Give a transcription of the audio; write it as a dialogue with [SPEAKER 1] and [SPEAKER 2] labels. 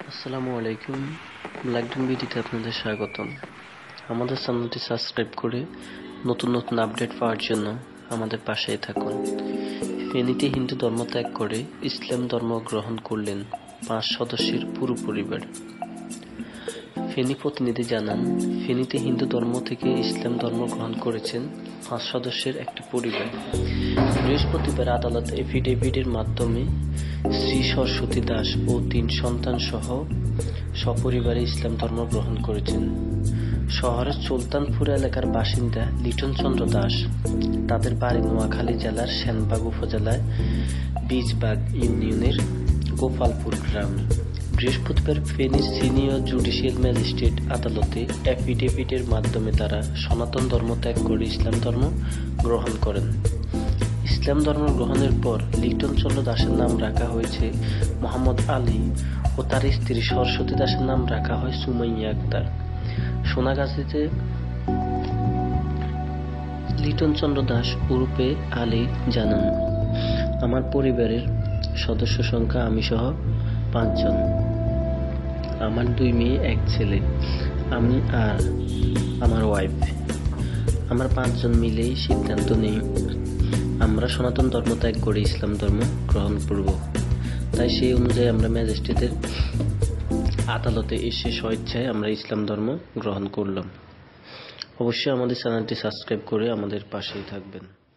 [SPEAKER 1] আসসালামু আলাইকুম। ব্ল্যাকডন বিডিতে আপনাদের স্বাগতম। আমাদের চ্যানেলটি সাবস্ক্রাইব করে নতুন নতুন আপডেট পাওয়ার জন্য আমাদের পাশেই থাকুন। ফেনীতে হিন্দু ধর্ম ত্যাগ করে ইসলাম ধর্ম গ্রহণ করলেন 5 সদস্যের পুরো পরিবার। ফেনী প্রতিনিধি জানান, ফেনীতে হিন্দু ধর্ম থেকে ইসলাম ধর্ম গ্রহণ করেছেন 5 সদস্যের একটি পরিবার। বৃহস্পতিবার আদালত এফিডেভিটের মাধ্যমে শ্রী সরস্বতী দাস ও 3 সন্তান সহ সপরিবারে ইসলাম ধর্ম গ্রহণ করেছেন। শহরের সুলতানপুর এলাকার বাসিন্দা লিটন চন্দ্র দাস। তাদের বাড়ি নোয়াখালী জেলার সেনবাগ উপজেলায় বীজবাগ ইউনিয়নের গোপালপুর গ্রামে। বৃহস্পতিবার ফেনীর সিনিয়র জুডিশিয়াল ম্যাজিস্ট্রেট আদালতে এফিডেভিটের মাধ্যমে তারা সনাতন ধর্ম ত্যাগ করে ইসলাম ধর্ম গ্রহণ করেন। ইসলাম ধর্ম গ্রহণের পর লিটন চন্দ্র দাসের নাম রাখা হয়েছে মোহাম্মদ আলী ও তার স্ত্রী সরস্বতী দাসের নাম রাখা হয় সুমাইয়া আক্তার। সোনাগাজীতে লিটন চন্দ্র দাস ওরফে আলী জানান, আমার পরিবারের সদস্য সংখ্যা আমি সহ 5 জন। আমার 2 মেয়ে 1 ছেলে, আমি আর আমার ওয়াইফ। আমরা 5 জন মিলেই সিদ্ধান্ত নেই আমরা সনাতন ধর্ম ত্যাগ করে ইসলাম ধর্ম গ্রহণ করব। তাই সেই অনুযায়ী আমরা ম্যাজিস্ট্রেটের আদালতে এসে স্বেচ্ছায় আমরা ইসলাম ধর্ম গ্রহণ করলাম। অবশ্যই আমাদের চ্যানেলটি সাবস্ক্রাইব করে আমাদের পাশেই থাকবেন।